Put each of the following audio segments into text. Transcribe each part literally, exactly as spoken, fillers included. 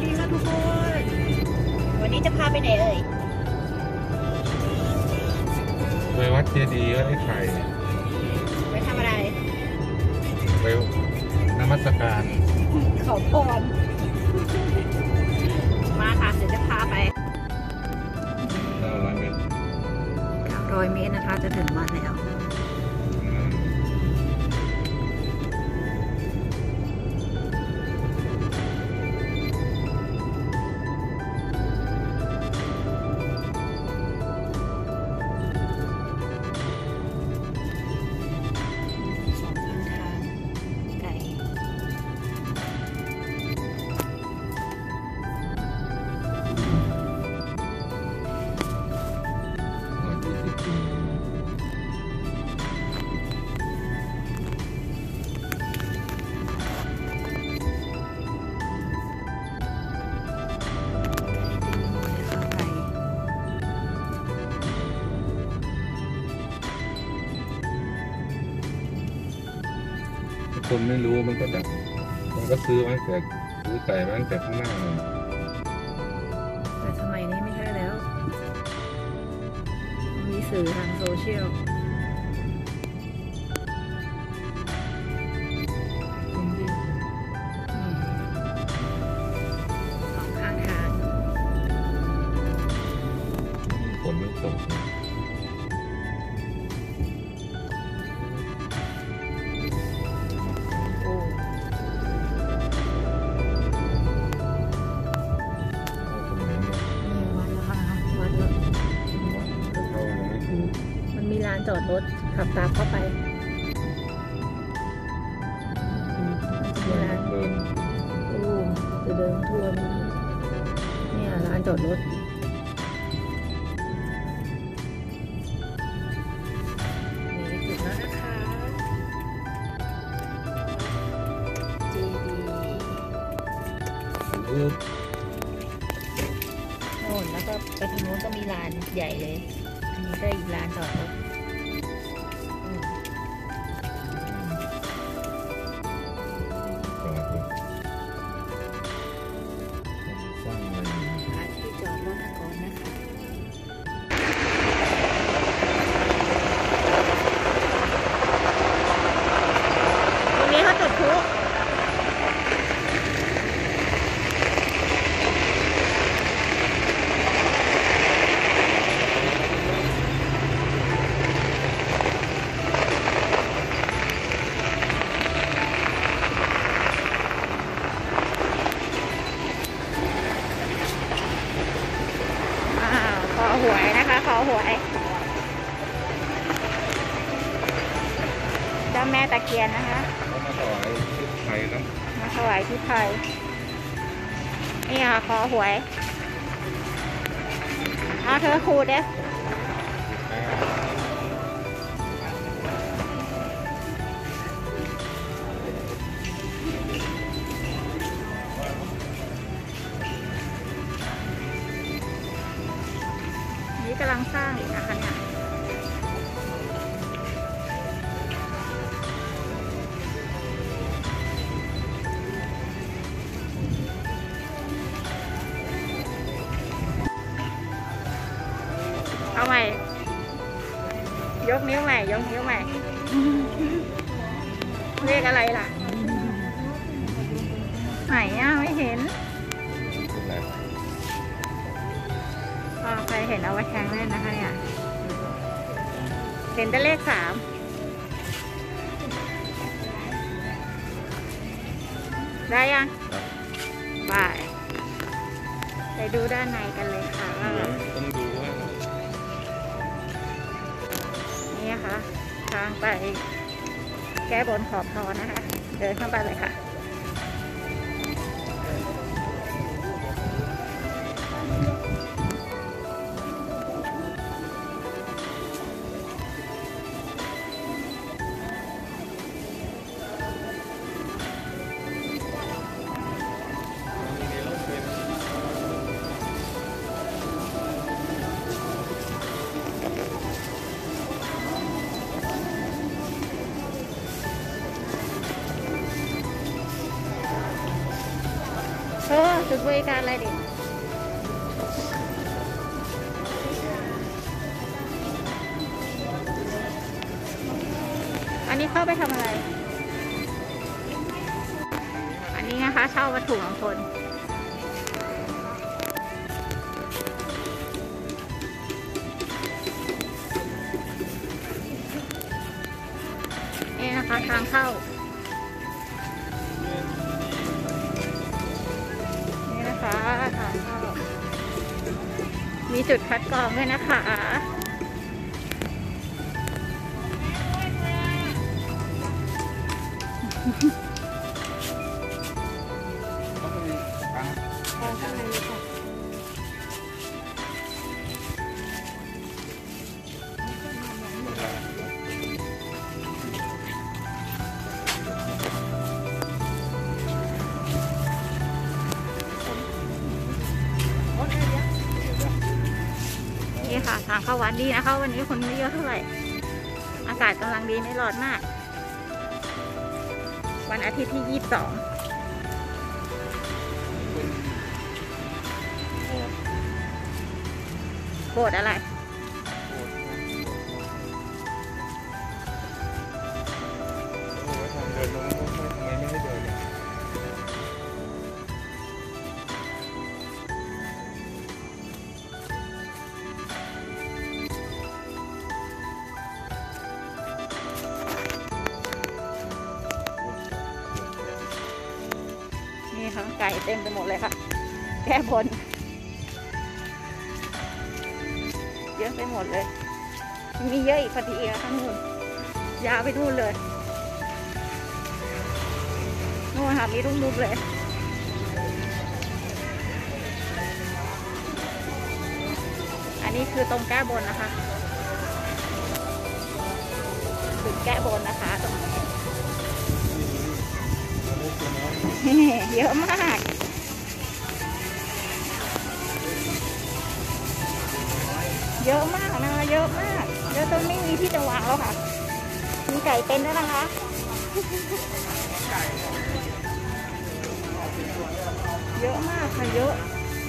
ดีค่ะทุกคนวันนี้จะพาไปไหนเอ่ยไปวัดเจดีย์วัดไอ้ไข่ไปทำอะไรไปนมัสการขอพรมาค่ะเดี๋ยวจะพาไปเก้าร้อยเมตรเก้าร้อยเมตรนะคะจะถึงวัดแล้วคนไม่รู้มันก็ดับมันก็ซื้อมาแต่ซื้อไก่มาตั้งแต่ข้างหน้าเลยแต่สมัยนี้ไม่ใช่แล้วมีสื่อทางโซเชียลสองข้างทางฝนไม่ตกลานจอดรถขับตามเข้าไปมีร้านเดินอู้จะเดินทัวร์เนี่ยร้านจอดรถนี่ถึงแล้วนะคะเจดีย์โน่นแล้วก็ไปทางโน้นก็มีลานใหญ่เลยอันนี้ก็อีกลานจอดรถหวยนะคะขอหวยเจ้าแม่ตะเคียนนะคะมาถวายที่ไทยนะมาถวายที่ไทยนี่ค่ะขอหวยเอาเธอครูเด้กำลังสร้างอีกนะคะเนี่ยเอาใหม่ยกนิ้วใหม่ยกนิ้วใหม่เลขอะไรล่ะไหนอ่ะไม่เห็นใครเห็นเอาไว้แทงเล่นนะคะเนี่ยเห็นแต่เลขสามได้ยังไปไปดูด้านในกันเลยค่ะต้องดูว่านี่ค่ะทางไปแก้บนขอพรนะคะเดินเข้าไปเลยค่ะอจุดบริการอะไรดิอันนี้เข้าไปทำอะไรอันนี้นะคะเช่าวัตถุมงคลนี่นะคะทางเข้านี่นะคะทางเข้ามีจุดคัดกรองด้วยนะคะนี่ค่ะทางเข้าวัดดีนะคะวันนี้คนไม่เยอะเท่าไหร่อากาศกำลังดีไม่ร้อนมากวันอาทิตย์ที่ยี่สิบสองโบสถ์อะไรเดินลงทำไมไม่ให้เดินเนี่ยนี่ค่ะไก่เต็มไปหมดเลยค่ะแก้บนเยอะไปหมดเลยมีเยอะอีกพอดีนะทั้งนู่นยาวไปนู่นเลยนู่นค่ะมีรุ่งรุ้งเลยอันนี้คือตรงแก้บนนะคะจุดแก้บนนะคะตรงนี้เยอะมากเยอะมากนะคะเยอะมากเยอะจนไม่มีที่จะวางแล้วค่ะมีไก่เป็นด้วยนะคะเยอะมากค่ะเยอะ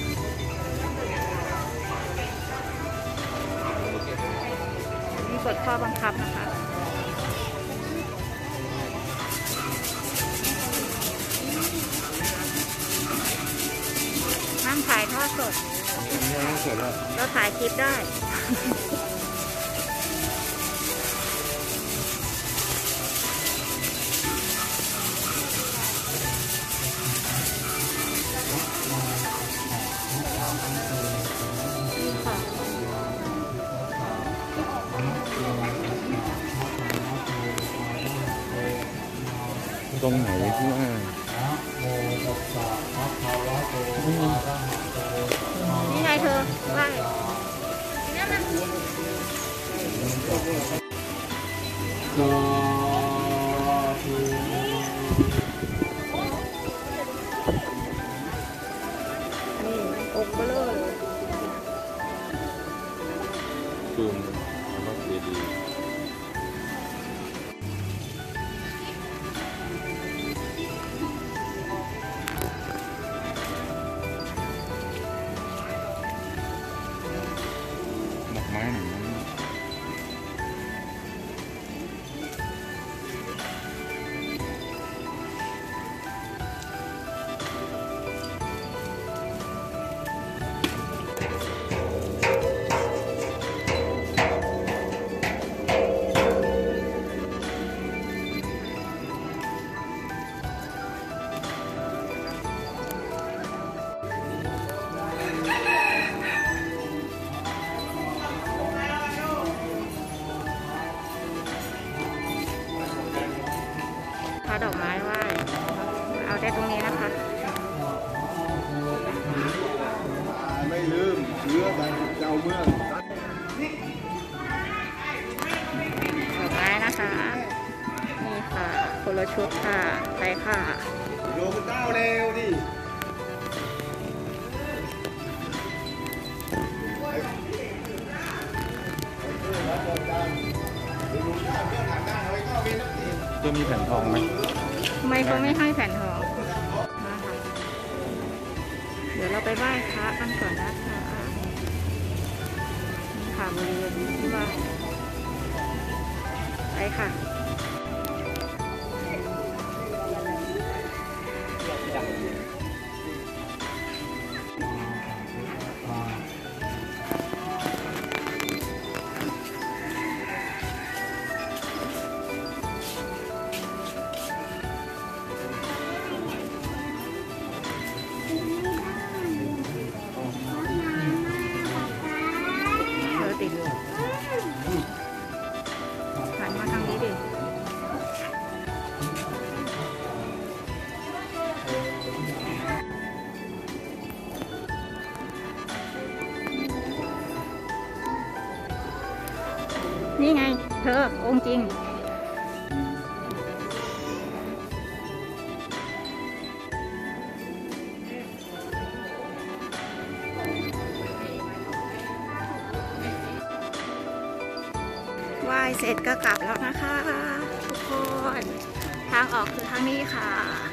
มีกฎข้อบังคับนะคะห้ามถ่ายทอดสดเราถ่ายคลิปได้ตรงไหนที่ว่านี่ไงเธอไหว้นี่มันนี่องค์เบลอเลยจูนแล้วก็เจดีไม้หนึ่งนั้นพาดอกไม้ไหว้เอาได้ตรงนี้นะคะไม่ลืมเชื้อแบงเจ้าเมืองดอกไม้นะคะนี่ค่ะคนละชุดค่ะไปค่ะโยมเต้าเร็วดิจะมีแผ่นทองไหมทำไมเขาไม่ให้แผ่นทองเดี๋ยวเราไปไหว้พระกันก่อนนะคะนี่ค่ะบริเวณที่ว่าไปค่ะ เธอติดหันมาทางนี้ดิ นี่ไง เธอ องค์จริง ไหว้เสร็จก็กลับแล้วนะคะ ทุกคน ทางออกคือทางนี้ค่ะ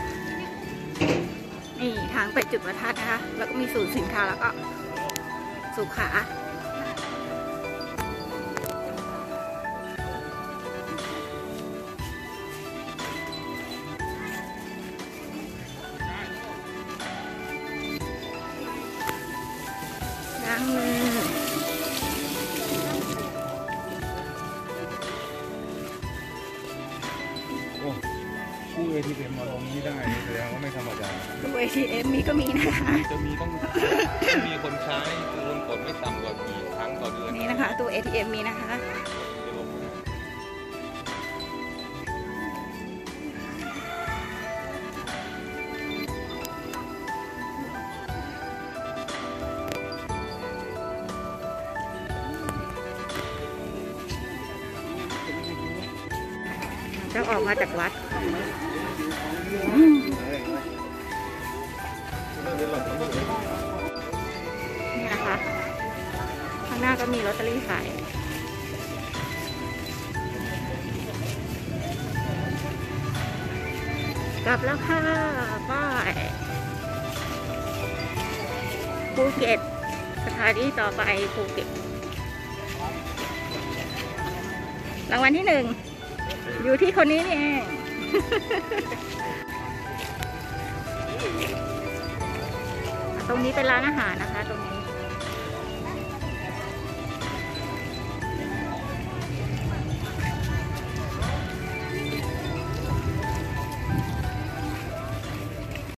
นี่ทางไปจุดประทัดนะคะ แล้วก็มีศูนย์สินค้าแล้วก็สุขาล้างมือโอ้คู่เอทีเอ็มมาลงนี้ได้นี่แสดงว่าไม่ธรรมดาตู้ เอ ที เอ็ม มีก็มีนะคะจะมีต้องต้องมีคนใช้คือคนกดไม่ต่ำกว่ากี่ครั้งต่อเดือนนี่นะคะตู้ เอ ที เอ็ม มีนะคะจะลงจะออกมาจากวัด นี่นะคะ ข้างหน้าก็มีลอตเตอรี่ขาย กลับแล้วค่ะป้ายภูเก็ต สถานีต่อไปภูเก็ต รางวัลที่หนึ่ง อยู่ที่คนนี้นี่เอง ตรงนี้เป็นร้านอาหารนะคะ ตรงนี้